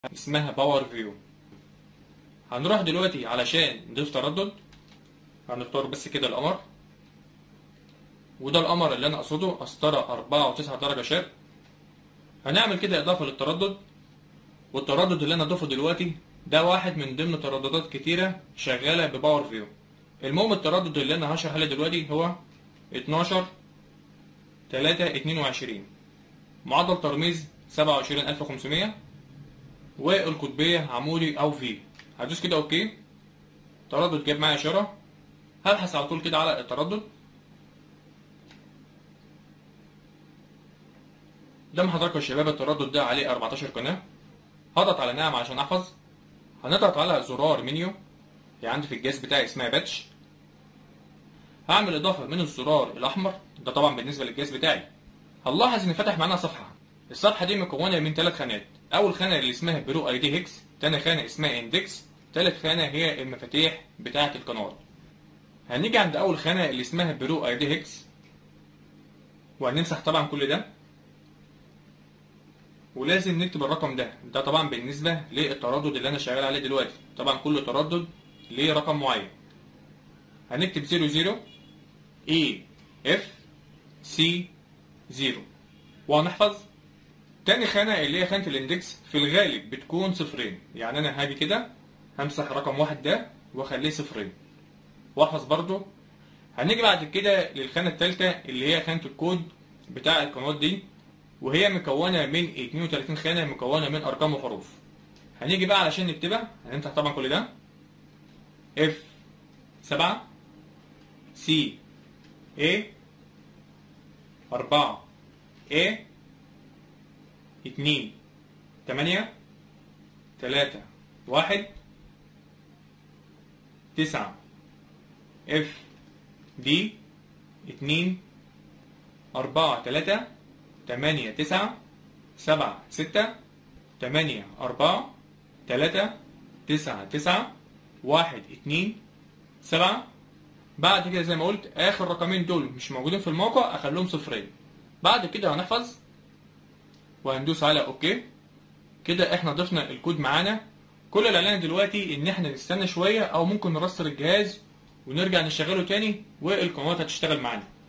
اسمها باور فيو. هنروح دلوقتي علشان نضيف تردد. هنختار بس كده القمر، وده القمر اللي انا اقصده قسطرة 4.9 درجة شرق. هنعمل كده اضافة للتردد، والتردد اللي انا اضيفه دلوقتي ده واحد من ضمن ترددات كتيرة شغالة بباور فيو. المهم التردد اللي انا هشرح عليه دلوقتي هو 12.3.22، معدل ترميز 27500، والقطبية عمودي او في. هدوس كده اوكي. التردد جاب معايا اشارة، هبحث على طول كده على التردد. قدام حضراتكم يا شباب التردد ده عليه 14 قناة. هضغط على نعم عشان احفظ. هنضغط على زرار منيو، هي عندي في الجهاز بتاعي اسمها باتش. هعمل اضافة من الزرار الاحمر ده طبعا بالنسبة للجهاز بتاعي. هنلاحظ ان فتح معانا صفحة. الصفحة دي مكونة من 3 خانات. اول خانة اللي اسمها برو اي دي هيكس، تاني خانة اسمها اندكس، تالت خانة هي المفاتيح بتاعة القنوات. هنيجي عند اول خانة اللي اسمها برو اي دي هيكس، وهنمسح طبعا كل ده، ولازم نكتب الرقم ده طبعا بالنسبة للتردد اللي انا شغال عليه دلوقتي. طبعا كل تردد ليه رقم معين. هنكتب 00 اي اف سي 0 وهنحفظ. تاني خانة اللي هي خانة الاندكس في الغالب بتكون صفرين، يعني انا هاجي كده همسح رقم 1 ده واخليه صفرين واحفظ برضو. هنيجي بعد كده للخانة التالتة اللي هي خانة الكود بتاع القنوات دي، وهي مكونة من 32 خانة مكونة من أرقام وحروف. هنيجي بقى علشان نكتبها، هنمسح طبعا كل ده. F7 C A 4 A 2 8 3 1 9 F D 2 4 3 8 9 7 6 8 4 3 9 9 1 2 7. بعد كده زي ما قلت اخر رقمين دول مش موجودين في الموقع اخليهم صفرين. بعد كده هنحفظ وهندوس على اوكي. كده احنا ضفنا الكود معانا. كل اللي علينا دلوقتي ان احنا نستنى شويه او ممكن نرستر الجهاز ونرجع نشغله تاني والقنوات هتشتغل معانا.